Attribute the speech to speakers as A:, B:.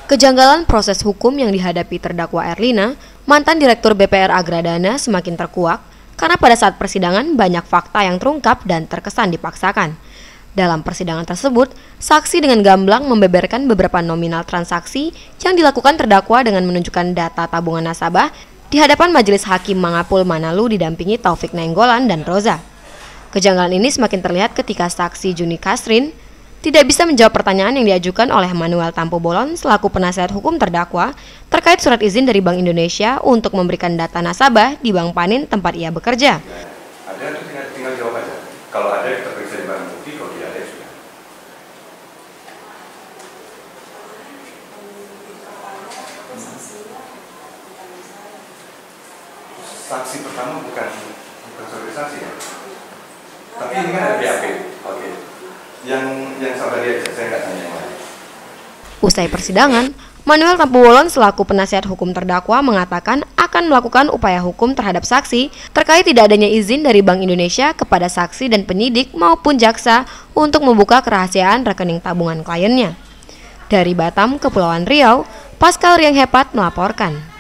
A: Kejanggalan proses hukum yang dihadapi terdakwa Erlina, mantan Direktur BPR Agradana, semakin terkuak karena pada saat persidangan banyak fakta yang terungkap dan terkesan dipaksakan. Dalam persidangan tersebut, saksi dengan gamblang membeberkan beberapa nominal transaksi yang dilakukan terdakwa dengan menunjukkan data tabungan nasabah di hadapan Majelis Hakim Mangapul Manalu didampingi Taufik Nainggolan dan Roza. Kejanggalan ini semakin terlihat ketika saksi Juni Kasrin tidak bisa menjawab pertanyaan yang diajukan oleh Manuel Tampu Bolon selaku penasihat hukum terdakwa terkait surat izin dari Bank Indonesia untuk memberikan data nasabah di Bank Panin tempat ia bekerja.
B: Ada itu tinggal jawab aja. Kalau ada kita periksa di barang bukti, kalau tidak ada ya sudah. Saksi pertama bukan saksi ya. Tapi ini kan ada BAP. Oke. Yang saudari aja, saya nggak tanya yang lain.
A: Usai persidangan, Manuel Tampu Bolon selaku penasihat hukum terdakwa mengatakan akan melakukan upaya hukum terhadap saksi terkait tidak adanya izin dari Bank Indonesia kepada saksi dan penyidik maupun jaksa untuk membuka kerahasiaan rekening tabungan kliennya. Dari Batam, Kepulauan Riau, Pascal Riang Hepat melaporkan.